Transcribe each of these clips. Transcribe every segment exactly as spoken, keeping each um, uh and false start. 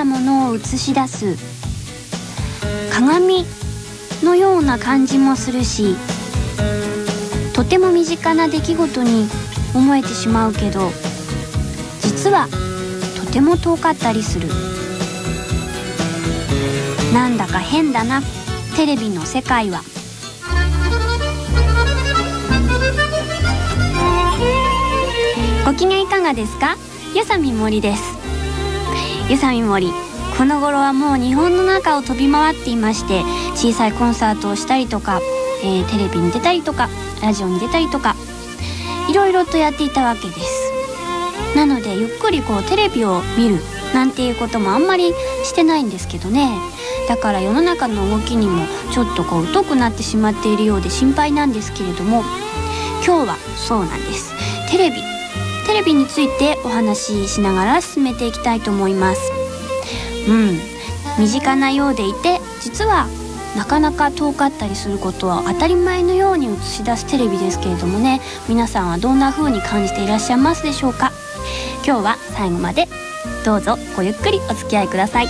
なものを映し出す鏡のような感じもするし、とても身近な出来事に思えてしまうけど、実はとても遠かったりする。なんだか変だな、テレビの世界は。ご機嫌いかがですか？ゆさみもりです。ゆさみもり、この頃はもう日本の中を飛び回っていまして、小さいコンサートをしたりとか、えー、テレビに出たりとか、ラジオに出たりとか、いろいろとやっていたわけです。なのでゆっくりこうテレビを見るなんていうこともあんまりしてないんですけどね。だから世の中の動きにもちょっとこう疎くなってしまっているようで心配なんですけれども、今日はそうなんです。テレビテレビについてお話ししながら進めていきたいと思います。うん、身近なようでいて、実はなかなか遠かったりすることは当たり前のように映し出すテレビですけれどもね、皆さんはどんな風に感じていらっしゃいますでしょうか。今日は最後までどうぞごゆっくりお付き合いください。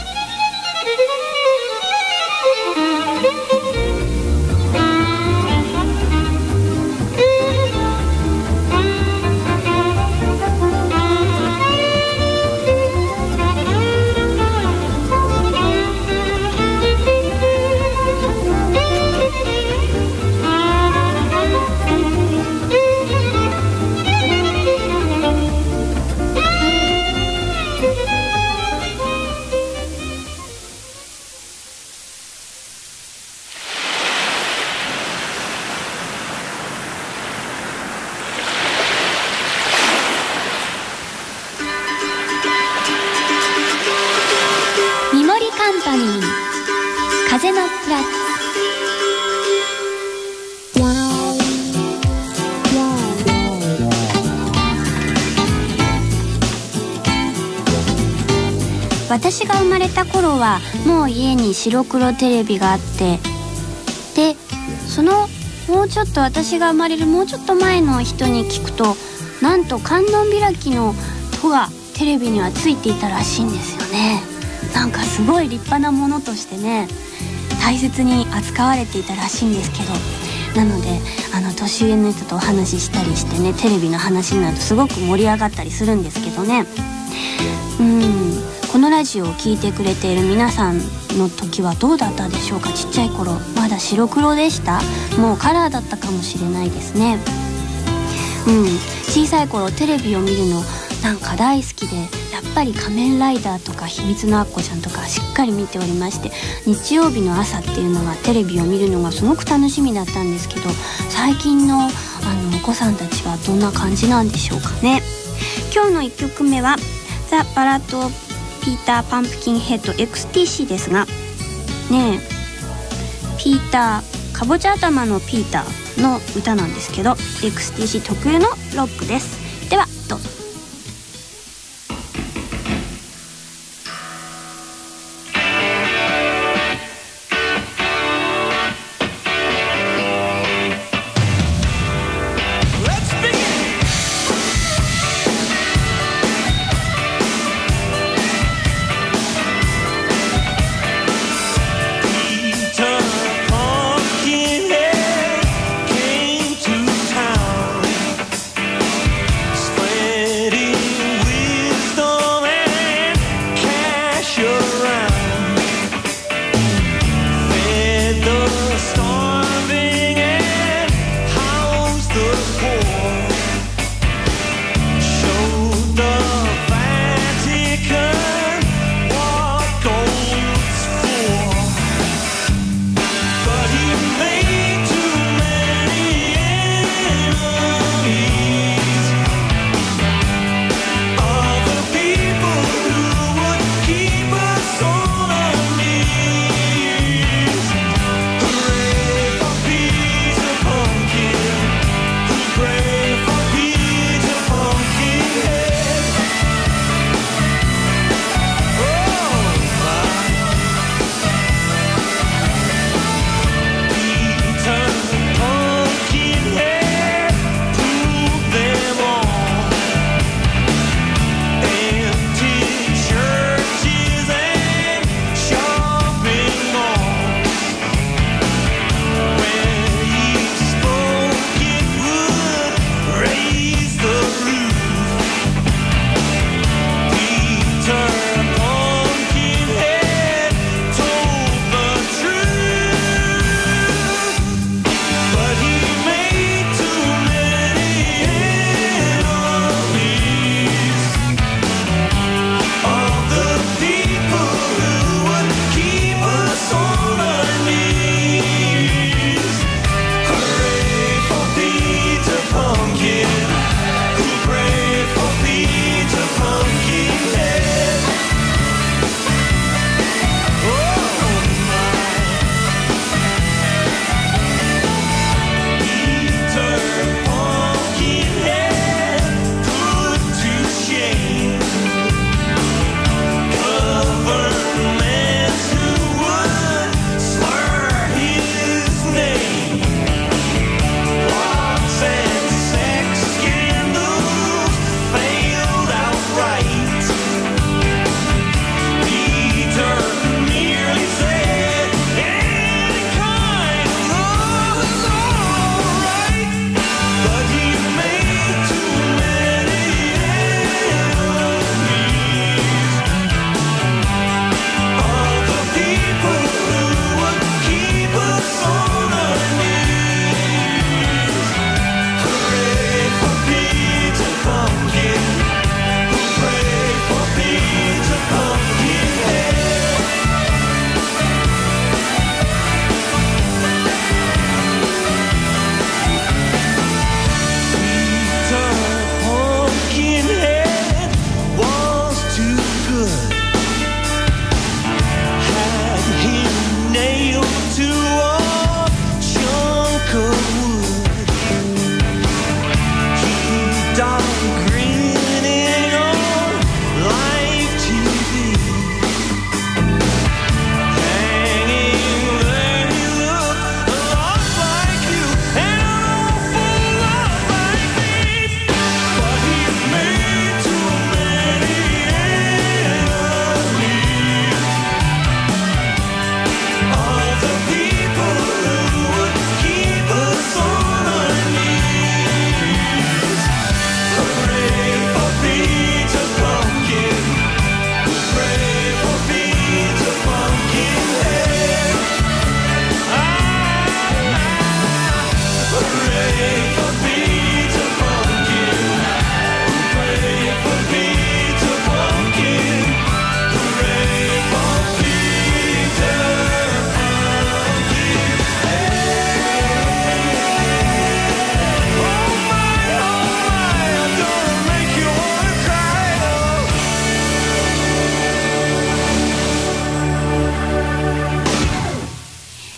風のプラス。私が生まれた頃はもう家に白黒テレビがあって、でそのもうちょっと私が生まれるもうちょっと前の人に聞くと、なんと観音開きの戸がテレビにはついていたらしいんですよね。なんかすごい立派なものとしてね、大切に扱われていたらしいんですけど、なのであの年上の人とお話ししたりしてね、テレビの話になるとすごく盛り上がったりするんですけどね。うん、このラジオを聞いてくれている皆さんの時はどうだったでしょうか。ちっちゃい頃まだ白黒でした？もうカラーだったかもしれないですね。うん、小さい頃テレビを見るのなんか大好きで、やっぱり仮面ライダーとか秘密のアッコちゃんとかしっかり見ておりまして、日曜日の朝っていうのがテレビを見るのがすごく楽しみだったんですけど、最近のあのお子さんたちはどんな感じなんでしょうかね。今日のいっきょくめはザ・バラッド・ピーター・パンプキンヘッド エックスティーシー ですがね、えピーターかぼちゃ頭のピーターの歌なんですけど、 エックスティーシー 特有のロックです。ではどうぞ。 Came to town,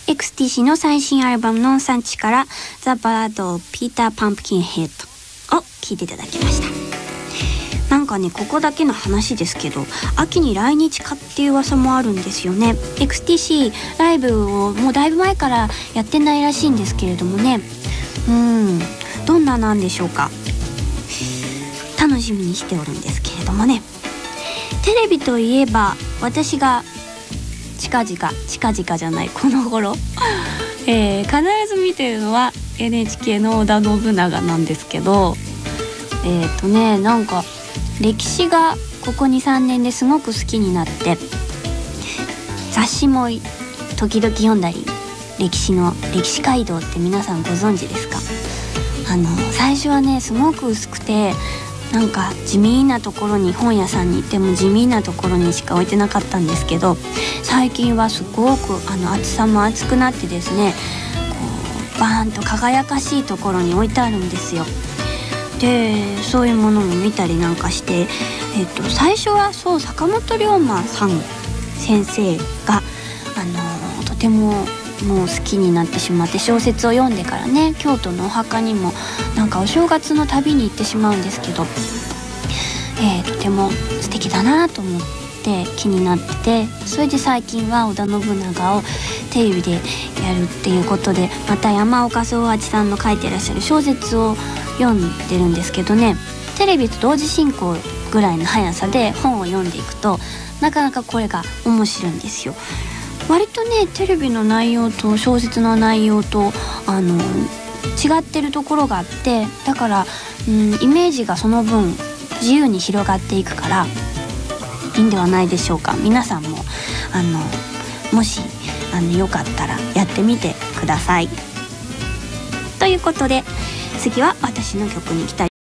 エクスティーシー の最新アルバムの産地からザ・バラード・ピーター・パンプキンヘッドを聴いていただきました。なんかね、ここだけの話ですけど、秋に来日かっていう噂もあるんですよね。 エクスティーシー ライブをもうだいぶ前からやってないらしいんですけれどもね、うーんどんななんでしょうか。楽しみにしておるんですけれどもね。テレビといえば私が近々近々じゃないこの頃、えー、必ず見てるのは エヌエイチケー の織田信長なんですけど、えっとねなんか歴史がここ にさんねんですごく好きになって、雑誌も時々読んだり、歴史の歴史街道って皆さんご存知ですか？あの最初はねすごく薄くて、なんか地味なところに、本屋さんに行っても地味なところにしか置いてなかったんですけど、最近はすごくあの厚さも厚くなってですね、こうバーンと輝かしいところに置いてあるんですよ。でそういうものも見たりなんかして、えっと、最初はそう坂本龍馬さん先生が、あのとてももう好きになってしまって、小説を読んでからね、京都のお墓にもなんかお正月の旅に行ってしまうんですけど、えー、とても素敵だなと思って気になってて、それで最近は織田信長をテレビでやるっていうことで、また山岡宗八さんの書いてらっしゃる小説を読んでるんですけどね、テレビと同時進行ぐらいの速さで本を読んでいくと、なかなかこれが面白いんですよ。割とねテレビの内容と小説の内容とあの違ってるところがあって、だから、うん、イメージがその分自由に広がっていくからいいんではないでしょうか。皆さんもあのもしあのよかったらやってみてください。ということで次は私の曲に行きたい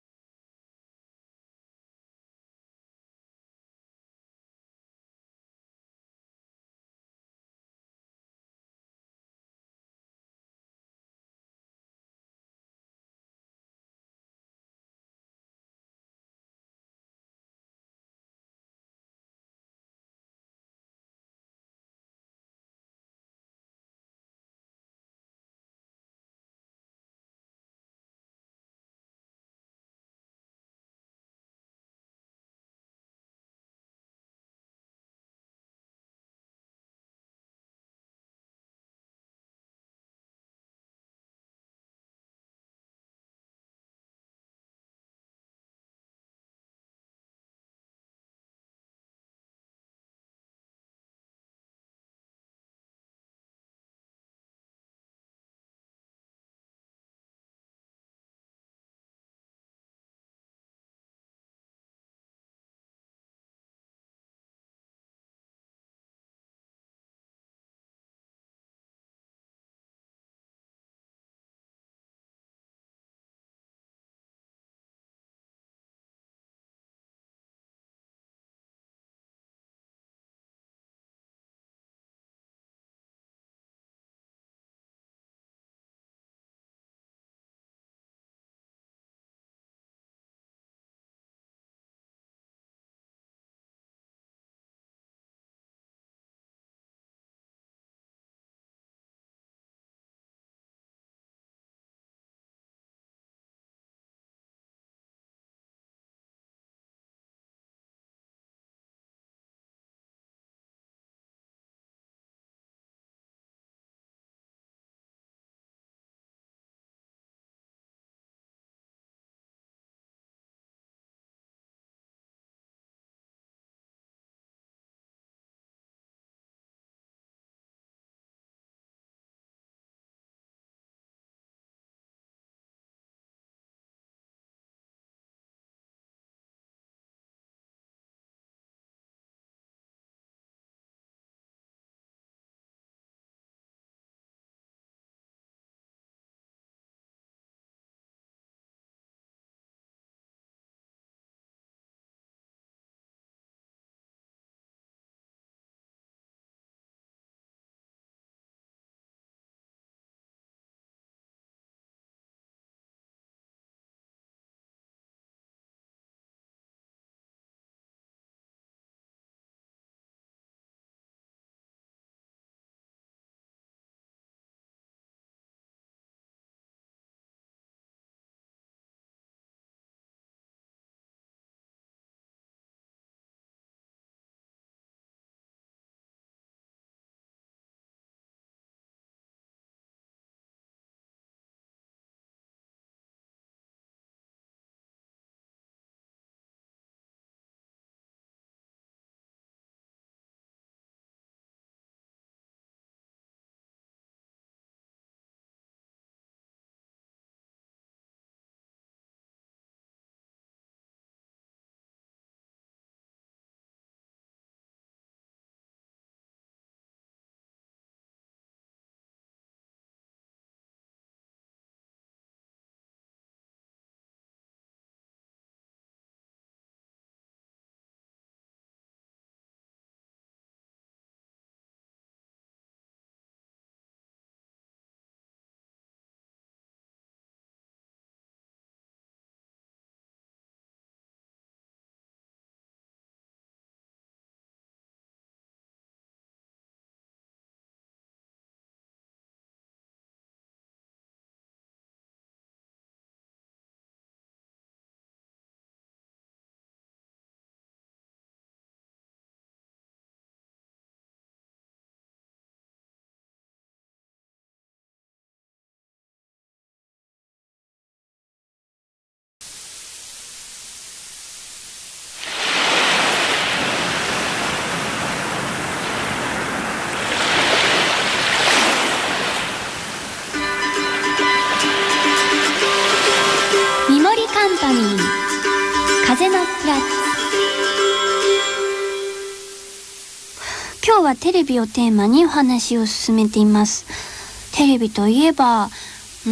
今日はテレビをテーマにお話を進めています。テレビといえば、うん、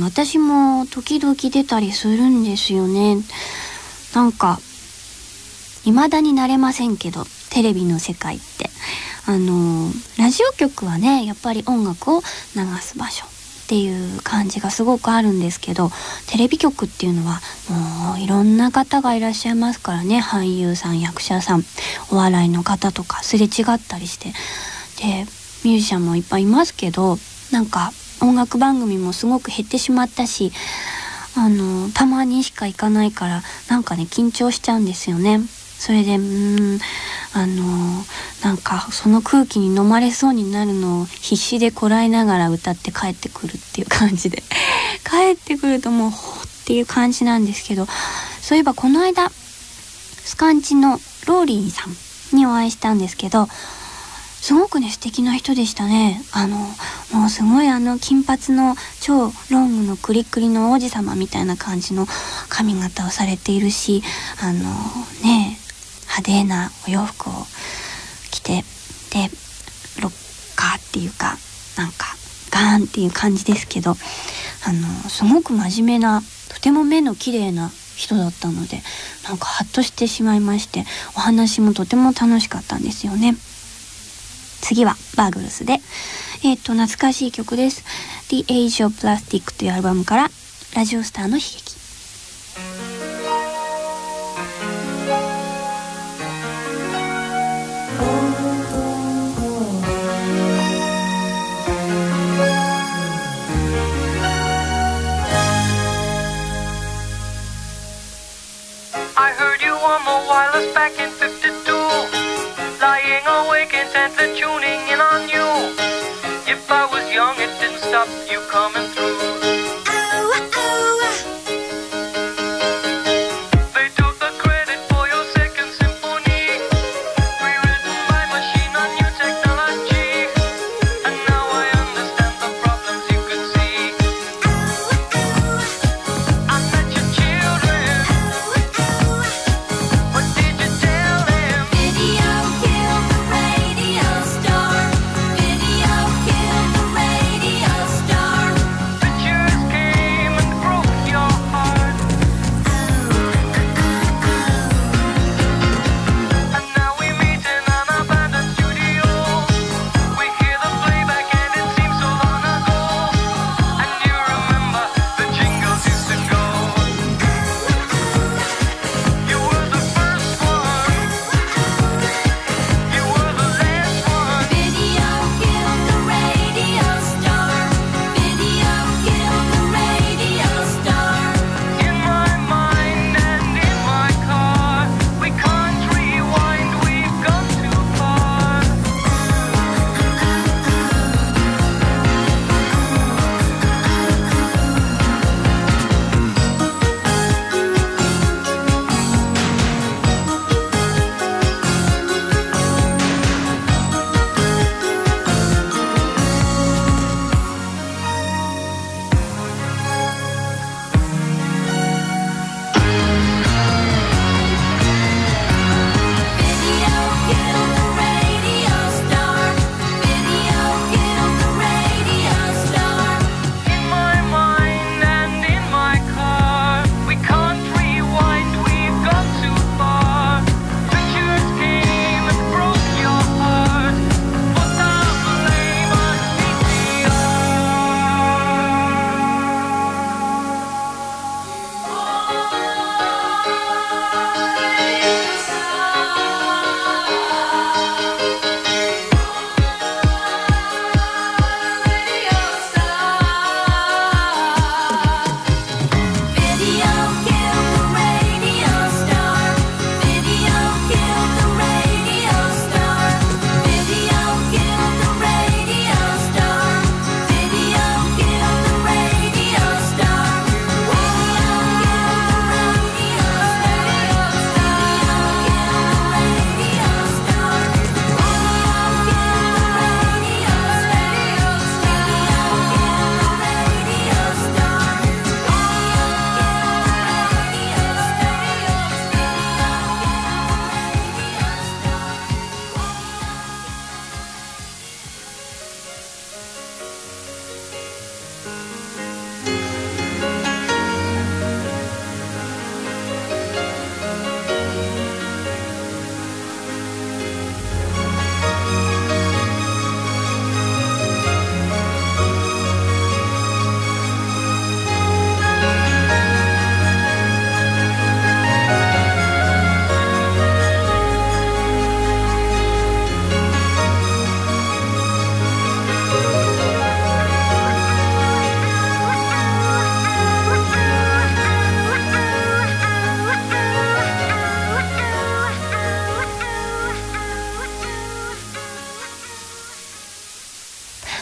私も時々出たりするんですよね。なんか未だに慣れませんけど、テレビの世界ってあのラジオ局はね、やっぱり音楽を流す場所っていう感じがすごくあるんですけど、テレビ局っていうのはもういろんな方がいらっしゃいますからね。俳優さん、役者さん、お笑いの方とかすれ違ったりして、でミュージシャンもいっぱいいますけど、なんか音楽番組もすごく減ってしまったし、あのたまにしか行かないからなんかね緊張しちゃうんですよね。それでうーんあのなんかその空気に飲まれそうになるのを必死でこらえながら歌って帰ってくるっていう感じで帰ってくるともうほっていう感じなんですけど、そういえばこの間スカンチのローリーさんにお会いしたんですけど、すごくね素敵な人でしたね。あのもうすごいあの金髪の超ロングのクリクリの王子様みたいな感じの髪型をされているし、あのね派手なお洋服を着て、でロッカーっていうかなんかガーンっていう感じですけど、あのすごく真面目な、とても目の綺麗な人だったので、なんかハッとしてしまいまして、お話もとても楽しかったんですよね。次はバーグルスで、えっと懐かしい曲です。 The Age of Plastic というアルバムからラジオスターの悲劇。 I heard you on the wireless back in fifty-two, lying awake intently tuning in on you. If I was young it didn't stop you coming through. They took the credit for your second symphony, rewritten by machine on new technology. And now I understand the problems you could see. I met your children, what did you tell them? Video killed the radio star. Video killed the radio star. But you're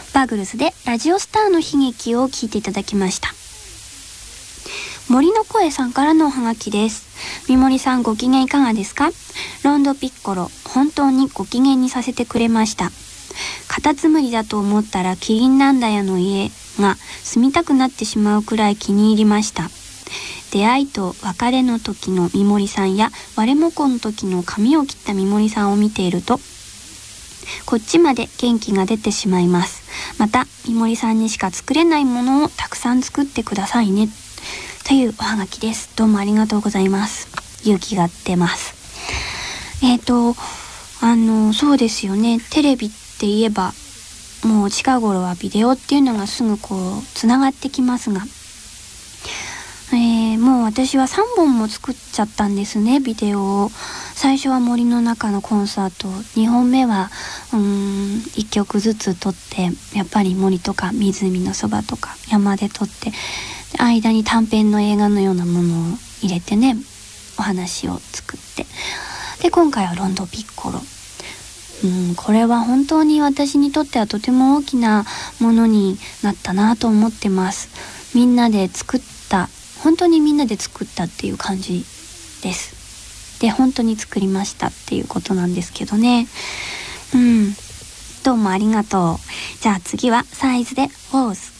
バーグルズでラジオスターの悲劇を聞いていただきました。森の声さんからのおはがきです。みもりさん、ご機嫌いかがですか？ロンドピッコロ、本当にご機嫌にさせてくれました。カタツムリだと思ったらキリンなんだよの家が住みたくなってしまうくらい気に入りました。出会いと別れの時のみもりさんや割れもこの時の髪を切ったみもりさんを見ていると、こっちまで元気が出てしまいます。またみもりさんにしか作れないものをたくさん作ってくださいね、というおはがきです。どうもありがとうございます。勇気が出ます。えーとあのそうですよね。テレビって言えばもう近頃はビデオっていうのがすぐこうつながってきますが、えー、もう私はさんぼんも作っちゃったんですね、ビデオを。最初は森の中のコンサート、にほんめはうーんいっきょくずつ撮って、やっぱり森とか湖のそばとか山で撮って、間に短編の映画のようなものを入れてね、お話を作って、で今回はロンドピッコロ。うん、これは本当に私にとってはとても大きなものになったなと思ってます。みんなで作った、本当にみんなで作ったっていう感じです。で、本当に作りましたっていうことなんですけどね。うん、どうもありがとう。じゃあ次はサイズでウォーズ。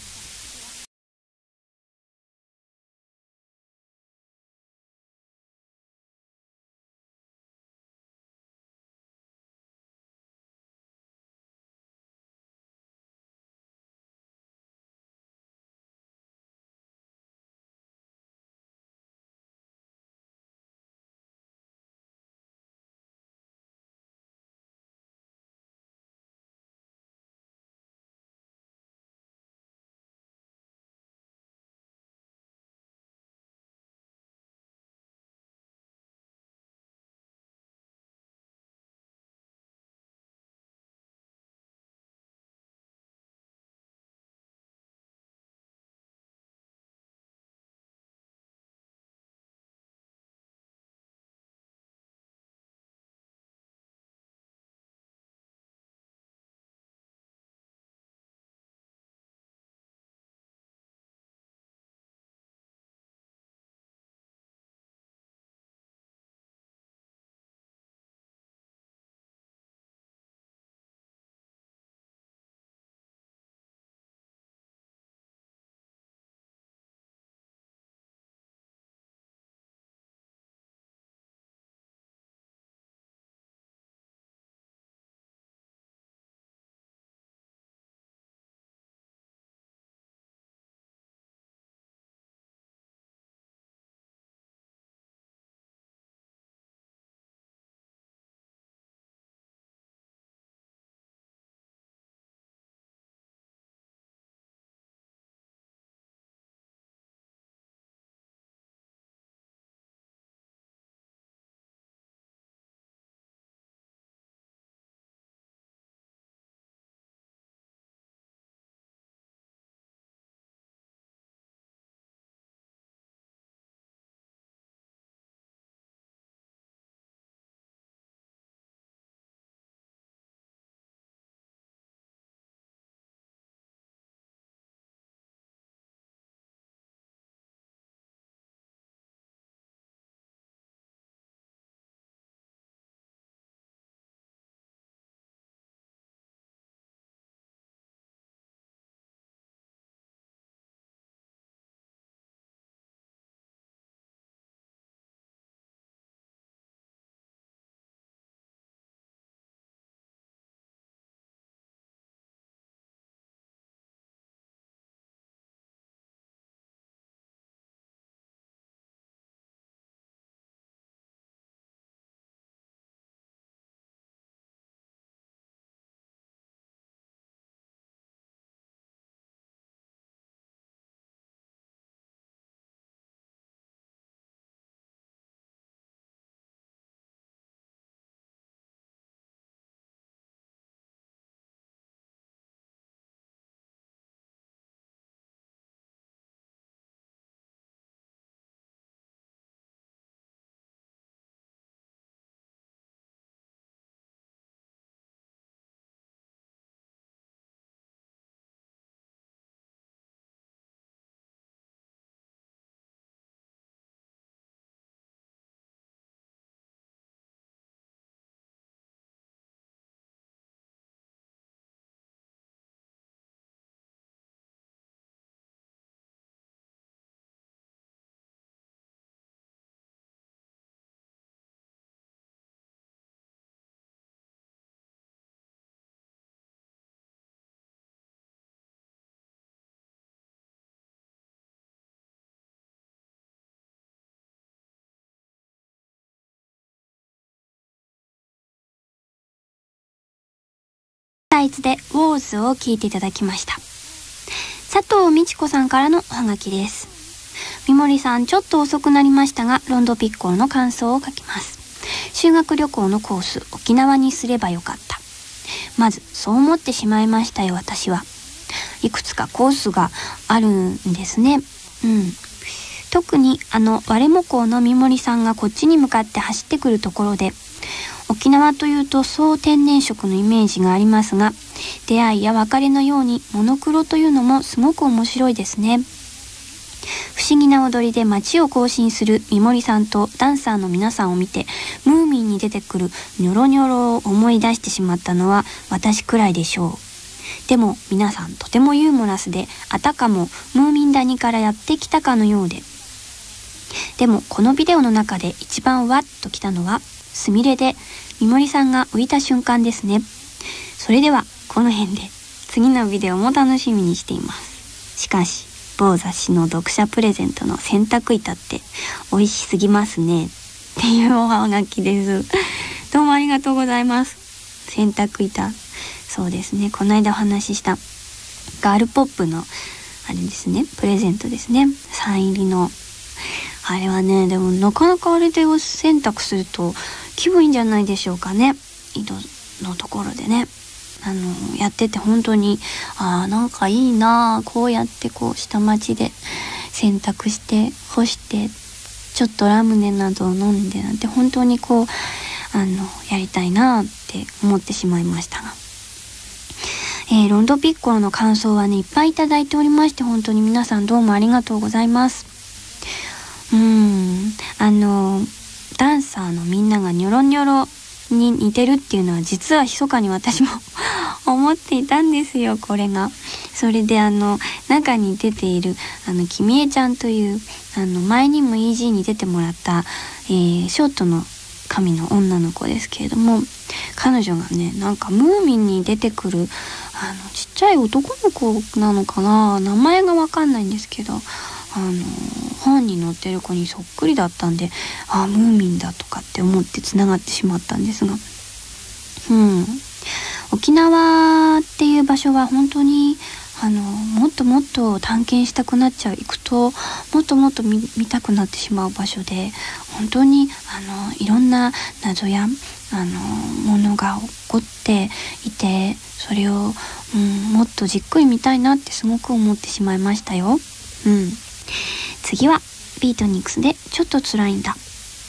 タイツでウォーズを聞いていただきました。佐藤美智子さんからのおはがきです。みもりさん、ちょっと遅くなりましたが、ロンドピッコロの感想を書きます。修学旅行のコース、沖縄にすればよかった。まずそう思ってしまいましたよ。私はいくつかコースがあるんですね。うん。特にあのワレモ校のみもりさんがこっちに向かって走ってくるところで、沖縄というと総天然色のイメージがありますが、出会いや別れのようにモノクロというのもすごく面白いですね。不思議な踊りで街を行進するみもりさんとダンサーの皆さんを見て、ムーミンに出てくるニョロニョロを思い出してしまったのは私くらいでしょう。でも皆さんとてもユーモラスで、あたかもムーミン谷からやってきたかのようで。でもこのビデオの中で一番ワッときたのはスミレでみもりさんが浮いた瞬間ですね。それではこの辺で次のビデオも楽しみにしています。しかし某雑誌の読者プレゼントの洗濯板って美味しすぎますねっていうおはがきです。どうもありがとうございます。洗濯板、そうですね、この間お話ししたガールポップのあれですね、プレゼントですね、サイン入りのあれはね、でもなかなかあれでお洗濯すると気分いいんじゃないでしょうかね。井戸のところでね、あのやってて本当に、あーなんかいいな、こうやってこう下町で洗濯して干してちょっとラムネなどを飲んでなんて、本当にこうあのやりたいなって思ってしまいましたが、えー、ロンドピッコロの感想はねいっぱいいただいておりまして、本当に皆さんどうもありがとうございます。うーんあのダンサーのみんながニョロニョロに似てるっていうのは実は密かに私も思っていたんですよ、これが。それであの中に出ているあのきみえちゃんというあの前にも イージー に出てもらった、えー、ショートの神の女の子ですけれども、彼女がねなんかムーミンに出てくるあのちっちゃい男の子なのかな、名前がわかんないんですけど、あの本に載ってる子にそっくりだったんで、あムーミンだとかって思ってつながってしまったんですが、うん沖縄っていう場所は本当にあのもっともっと探検したくなっちゃう、行くともっともっと 見, 見たくなってしまう場所で、本当にあのいろんな謎やあのものが起こっていて、それを、うん、もっとじっくり見たいなってすごく思ってしまいましたよ。うん、次はビートニックスでちょっと辛いんだ。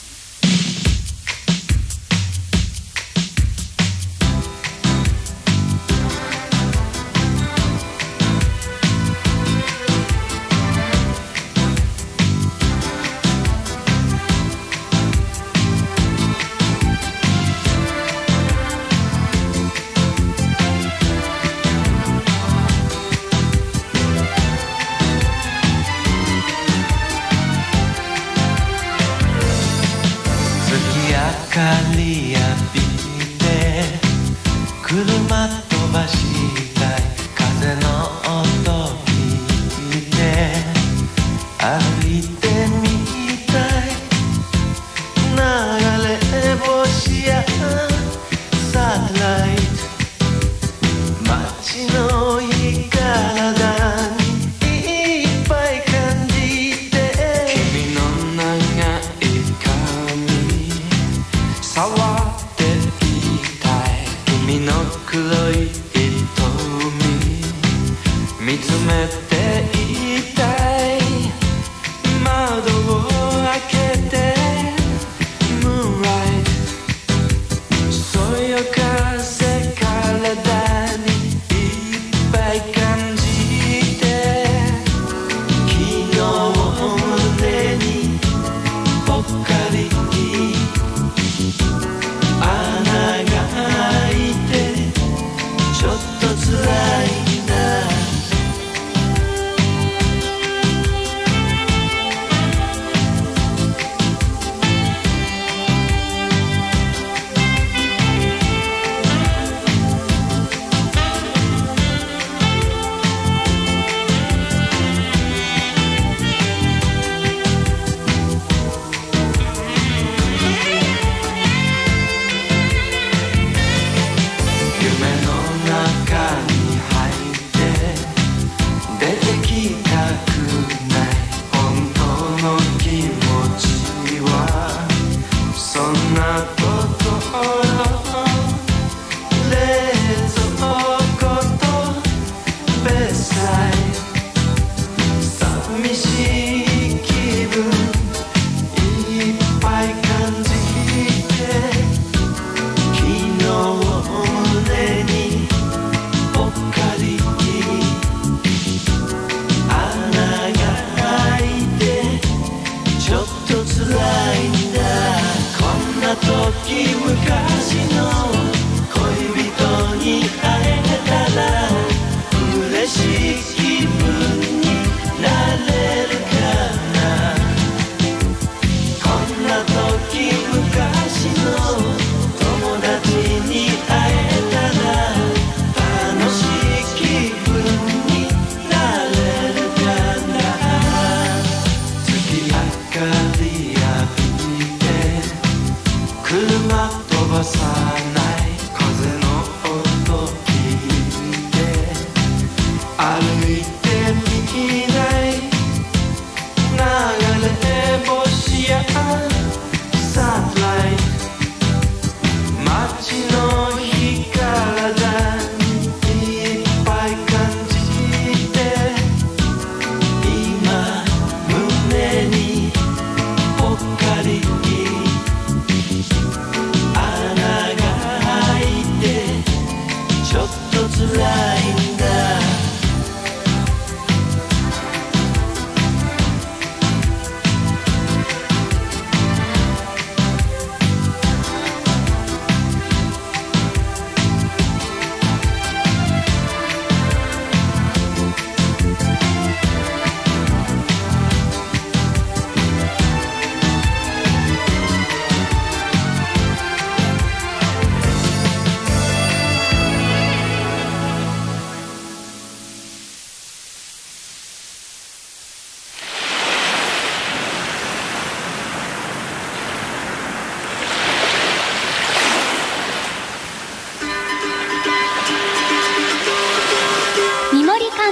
明かり浴びて車飛ばしたい、風の音聞いて歩いてみたい、流れ星やサテライト、街のいい体にいっぱい感じて、君の長い髪触っていたい、君の黒い糸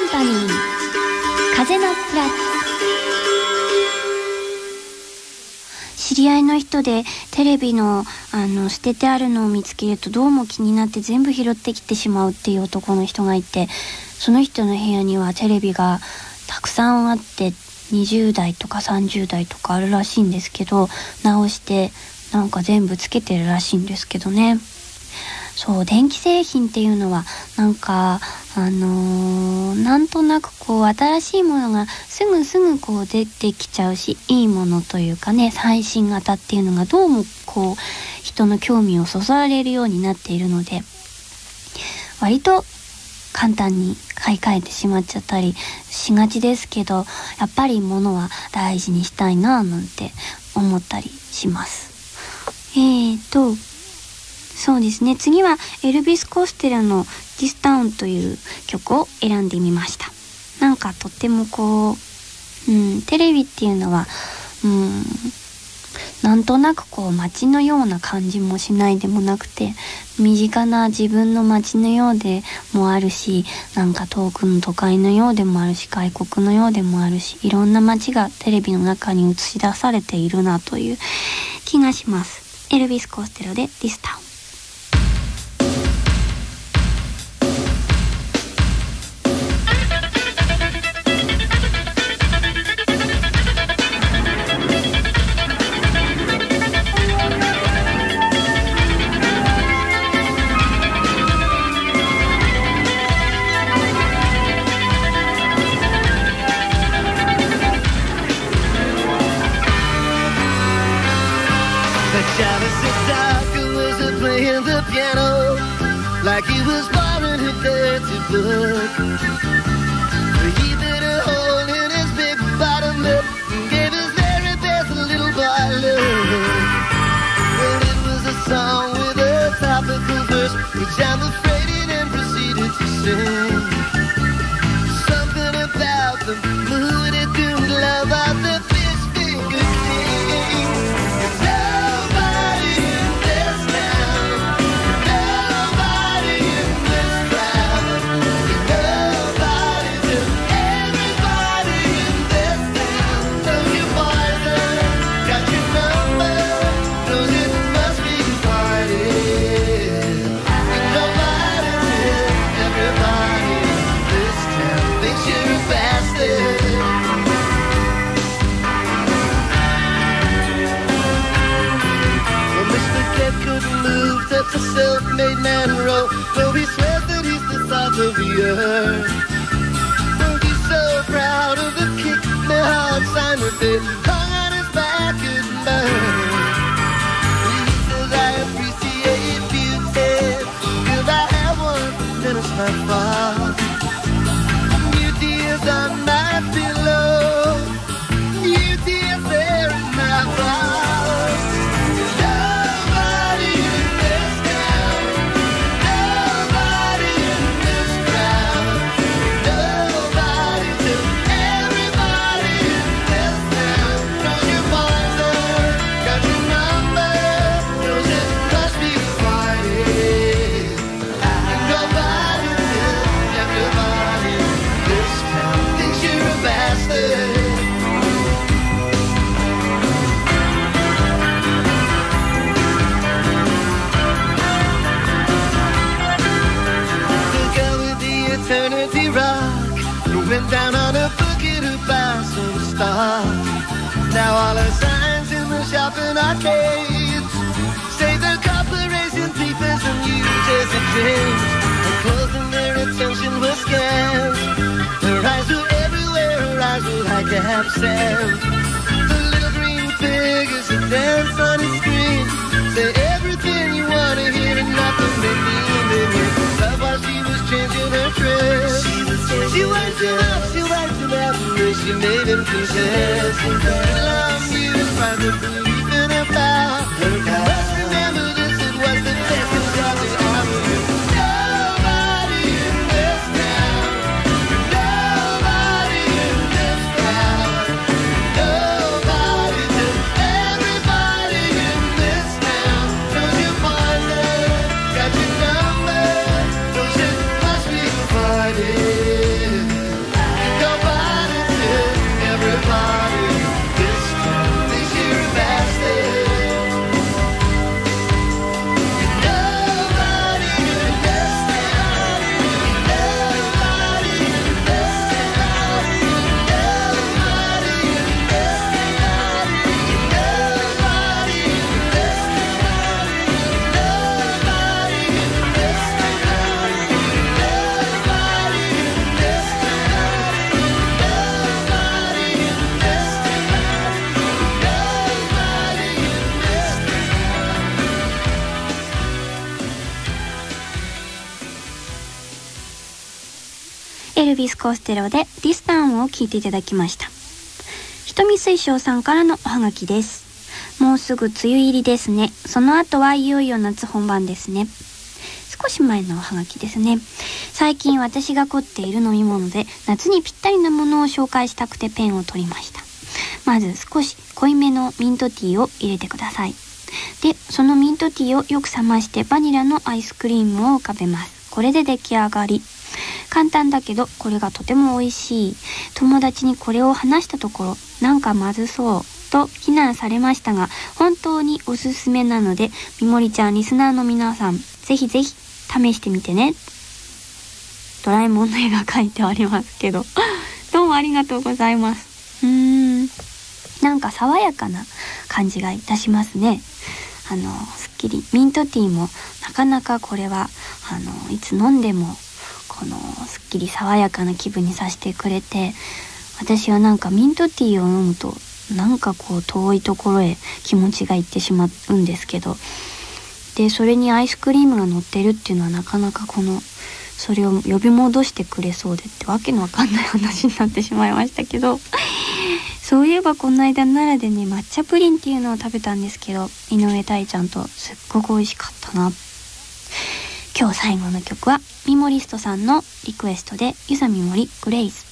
パニー風のプラス。知り合いの人でテレビのあの捨ててあるのを見つけるとどうも気になって全部拾ってきてしまうっていう男の人がいて、その人の部屋にはテレビがたくさんあってにじゅうだいとかさんじゅうだいとかあるらしいんですけど、直してなんか全部つけてるらしいんですけどね。そう、電気製品っていうのはなんかあのー、なんとなくこう新しいものがすぐすぐこう出てきちゃうし、いいものというかね、最新型っていうのがどうもこう人の興味をそそられるようになっているので、割と簡単に買い替えてしまっちゃったりしがちですけど、やっぱり物は大事にしたいななんて思ったりします。えーとそうですね、次はエルビス・コステロの「ディスタウン」という曲を選んでみました。なんかとってもこう、うん、テレビっていうのは、うん、なんとなくこう街のような感じもしないでもなくて、身近な自分の街のようでもあるし、なんか遠くの都会のようでもあるし、外国のようでもあるし、いろんな街がテレビの中に映し出されているなという気がします。エルビス・コステロで「ディスタウン」。 Like he was borrowing a dirty book. He bit a hole in his big bottom lip and gave his very best little boy look. Well, it was a song with a topical verse, which I'm afraid he then proceeded to sing. Something about the mood it doomed love of the fish finger king. Nobody in this town, nobody in this crowd, nobody to everybody in this town. Know your poison, got your number, knows it must be party. Nobody to everybody in this town thinks you're a bastard. Well, Mister Kid couldn't move, that's a self-made man role. Though he swears that he's the salt of the earth. Well, he's so proud of the kick the hard sign that they hung on his back at birth. He says, I appreciate beauty, if I have one, then it's my fault. Beauty is on my pillow, beauty is there in my heart. Nobody in this town, nobody in this crowd, nobody to everybody in this town. Knows your poison, got your number, knows it must be Friday. Nobody to everybody in this town thinks you're a bastard. The girl with the eternity rock went down on a bucket to buy some stock. Now all the signs in the shopping arcades say the corporation papers and uses and dreams. Her clothes and their attention were scams. Her eyes were everywhere, her eyes were like absent. The little green figures that dance on the screen say everything you want to hear and nothing they mean. They mean love while she was changing her dress. She wiped him up, she wiped him out, and then she made him confess. Little amused by the belief in her power. You must remember this, it was the second of the hour. Nobody in this town, nobody in this crowd, nobody to everybody in this town. Knows your poison, got your number, knows it must be a party. エルビス・コステロでディスターンを聴いていただきました。ひとみ水晶さんからのおはがきです。もうすぐ梅雨入りですね。その後はいよいよ夏本番ですね。少し前のおはがきですね。最近私が凝っている飲み物で夏にぴったりなものを紹介したくてペンを取りました。まず少し濃いめのミントティーを入れてください。で、そのミントティーをよく冷ましてバニラのアイスクリームを浮かべます。これで出来上がり。簡単だけどこれがとても美味しい。友達にこれを話したところ、なんかまずそうと非難されましたが、本当におすすめなので、みもりちゃんリスナーの皆さん、ぜひぜひ試してみてね。ドラえもんの絵が描いてありますけどどうもありがとうございます。うーん、なんか爽やかな感じがいたしますね。あのすっきりミントティーもなかなかこれはあのいつ飲んでもこのすっきり爽やかな気分にさせてくれて、私はなんかミントティーを飲むとなんかこう遠いところへ気持ちがいってしまうんですけど、でそれにアイスクリームが乗ってるっていうのはなかなかこのそれを呼び戻してくれそうでってわけのわかんない話になってしまいましたけどそういえばこの間奈良でね抹茶プリンっていうのを食べたんですけど、井上大ちゃんとすっごく美味しかったな。今日最後の曲はミモリストさんのリクエストでゆさみもりグレイズ。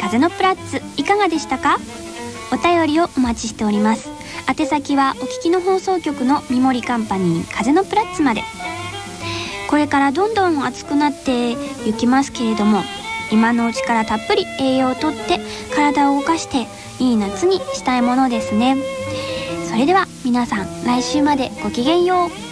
風のプラッツいかがでしたか？お便りをお待ちしております。宛先はお聞きの放送局の三森カンパニー風のプラッツまで。これからどんどん暑くなっていきますけれども、今のうちからたっぷり栄養をとって体を動かしていい夏にしたいものですね。それでは皆さん、来週までごきげんよう。